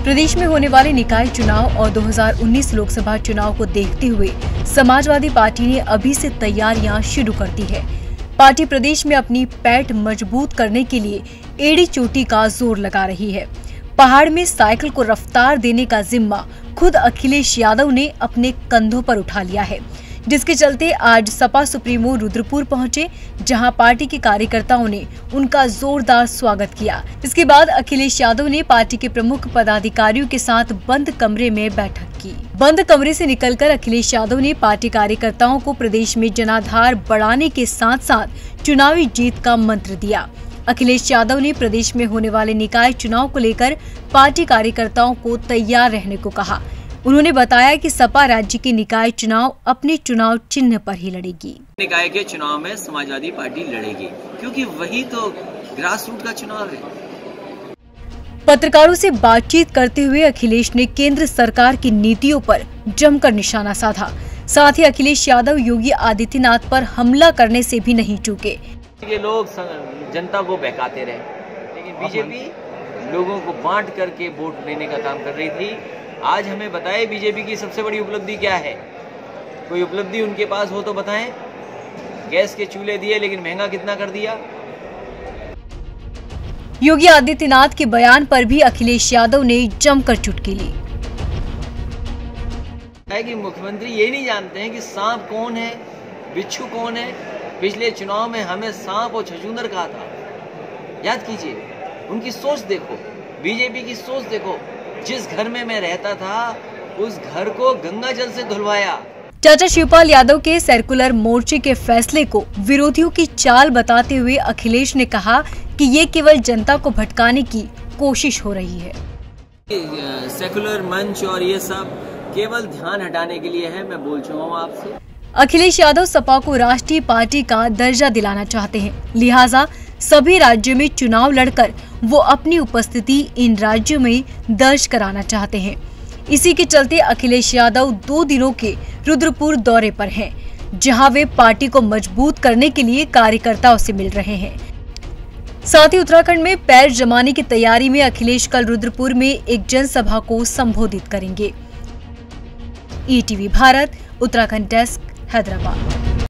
प्रदेश में होने वाले निकाय चुनाव और 2019 लोकसभा चुनाव को देखते हुए समाजवादी पार्टी ने अभी से तैयारियां शुरू कर दी है। पार्टी प्रदेश में अपनी पैठ मजबूत करने के लिए एड़ी चोटी का जोर लगा रही है। पहाड़ में साइकिल को रफ्तार देने का जिम्मा खुद अखिलेश यादव ने अपने कंधों पर उठा लिया है, जिसके चलते आज सपा सुप्रीमो रुद्रपुर पहुंचे, जहां पार्टी के कार्यकर्ताओं ने उनका जोरदार स्वागत किया। इसके बाद अखिलेश यादव ने पार्टी के प्रमुख पदाधिकारियों के साथ बंद कमरे में बैठक की। बंद कमरे से निकलकर अखिलेश यादव ने पार्टी कार्यकर्ताओं को प्रदेश में जनाधार बढ़ाने के साथ साथ चुनावी जीत का मंत्र दिया। अखिलेश यादव ने प्रदेश में होने वाले निकाय चुनाव को लेकर पार्टी कार्यकर्ताओं को तैयार रहने को कहा। उन्होंने बताया कि सपा राज्य के निकाय चुनाव अपने चुनाव चिन्ह पर ही लड़ेगी। निकाय के चुनाव में समाजवादी पार्टी लड़ेगी, क्योंकि वही तो ग्रास रूट का चुनाव है। पत्रकारों से बातचीत करते हुए अखिलेश ने केंद्र सरकार की नीतियों पर जमकर निशाना साधा। साथ ही अखिलेश यादव योगी आदित्यनाथ पर हमला करने से भी नहीं चूके। ये लोग जनता को बहकाते रहे, लेकिन बीजेपी लोगों को बांट करके वोट लेने का काम कर रही थी। आज हमें बताएं बीजेपी की सबसे बड़ी उपलब्धि क्या है। कोई उपलब्धि उनके पास हो तो बताएं। गैस के चूल्हे दिए, लेकिन महंगा कितना कर दिया। योगी आदित्यनाथ के बयान पर भी अखिलेश यादव ने जमकर चुटकी ली। कि मुख्यमंत्री ये नहीं जानते हैं कि सांप कौन है, बिच्छू कौन है। पिछले चुनाव में हमें सांप और छछूंदर कहा था, याद कीजिए। उनकी सोच देखो, बीजेपी की सोच देखो। जिस घर में मैं रहता था उस घर को गंगा जल से धुलवाया। चाचा शिवपाल यादव के सर्कुलर मोर्चे के फैसले को विरोधियों की चाल बताते हुए अखिलेश ने कहा कि ये केवल जनता को भटकाने की कोशिश हो रही है। सेकुलर मंच और ये सब केवल ध्यान हटाने के लिए है। मैं बोल चुका हूँ आपसे। अखिलेश यादव सपा को राष्ट्रीय पार्टी का दर्जा दिलाना चाहते हैं, लिहाजा सभी राज्यों में चुनाव लड़कर वो अपनी उपस्थिति इन राज्यों में दर्ज कराना चाहते हैं। इसी के चलते अखिलेश यादव 2 दिनों के रुद्रपुर दौरे पर हैं, जहां वे पार्टी को मजबूत करने के लिए कार्यकर्ताओं से मिल रहे हैं। साथ ही उत्तराखंड में पैर जमाने की तैयारी में अखिलेश कल रुद्रपुर में एक जनसभा को संबोधित करेंगे। ETV Bharat Uttarakhand desk, Hyderabad.